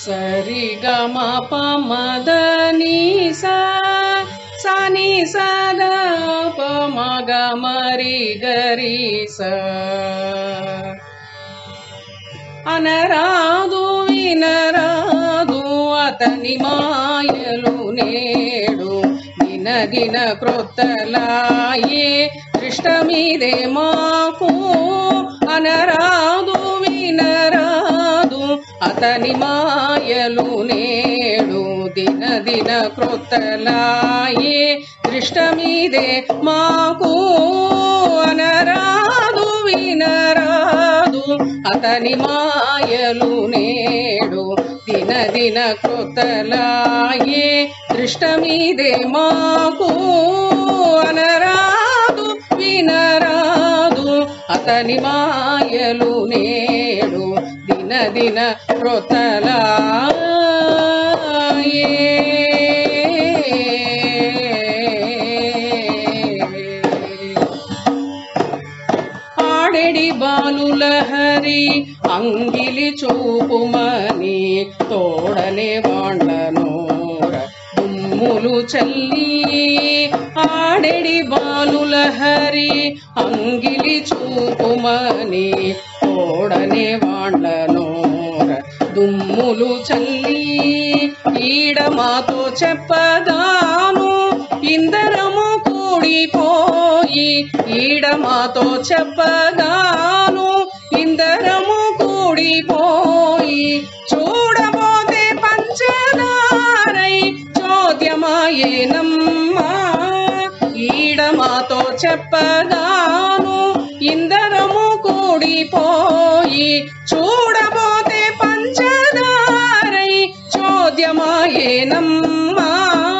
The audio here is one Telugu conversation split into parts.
సరి గమ పమద ని సా సని సద పమగ మరి గరి స అనరాదు వినరాదు అతని మాయలు నేడు దినదిన క్రొత్తలాయే దృష్టమిదే మాకు అనరాదు వినరాదు అతని మాయలు నేడు దినదిన క్రొత్తలాయే దృష్టమిదే మాకు అనరాదు వినరాదు అతని మాయలు నేడు దినదిన క్రొత్తలాయే దృష్టమిదే మాకు అనరాదు వినరాదు అతని మాయలు నేడు దినదిన క్రొత్తలాయే ఆడెడి బాలుల హరి అంగిలి చూపుమని తోడనే వాండ్లనోర దుమ్ములు చల్లి ఆడెడి బాలుల హరి అంగిలి చూపుమని తోడనే వాండ్లనోర దుమ్ములు చల్లి ఈడమాతో చెప్పగాను ఇందరము కూడిపోయి ఈడమాతో చెప్పగాను ఇందరము కూడిపోయి చూడబోతే పంచదారై చోద్యమాయేనమ్మా ఈడమాతో చెప్పగాను ఇందరము కూడిపోయి చూడబోతే పంచదారై చోద్యమాయేనమ్మా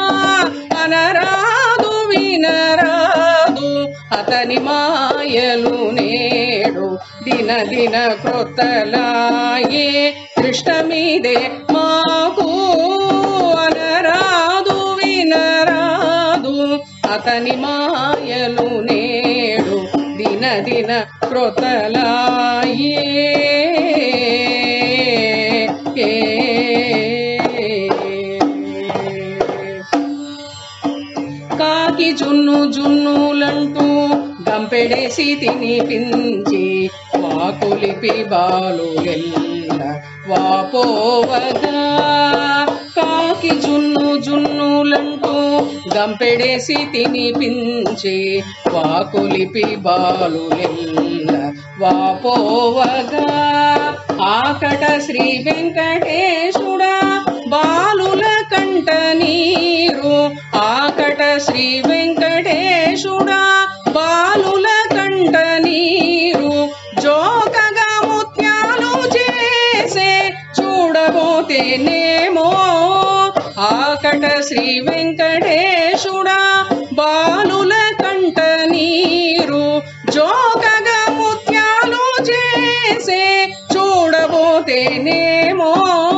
అనరాదు వినరాదు అతని మాయలు నేడు దినదిన క్రొత్తలాయే దృష్టమిదే మాకు అనరాదు వినరాదు అతని మాయలు నేడు దినదిన క్రొత్తలాయే కాకి జున్ను జున్నులంటూ గంపెడేసి తినిపించి వాకులిపి బాలులెల్ల వాపోవగా కాకి జున్ను జున్నులంటూ గంపెడేసి తినిపించి వాకులిపి బాలులెల్ల వాపోవగా ఆకట శ్రీ వెంకటేశుడా బాలుల కంట నీరు ఆకట శ్రీ వెంకటేశుడా బాలుల కంట నీరు జోకగా ముత్యాలు చేసే చూడబోతేనేమో ఆకట శ్రీ వెంకటేశుడా బాలుల కంట నీరు జోకగా ముత్యాలు చేసే చూడబోతేనేమో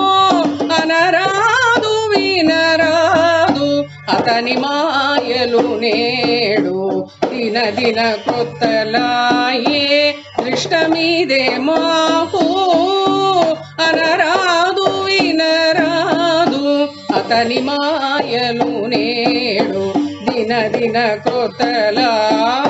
అనరాదు వినరాదు అతని మాయలు నేడు దినదిన క్రొత్తలాయే దృష్టమిదే మాకు అనరాదు వినరాదు అతని మాయలు నేడు దినదిన క్రొత్తలాయే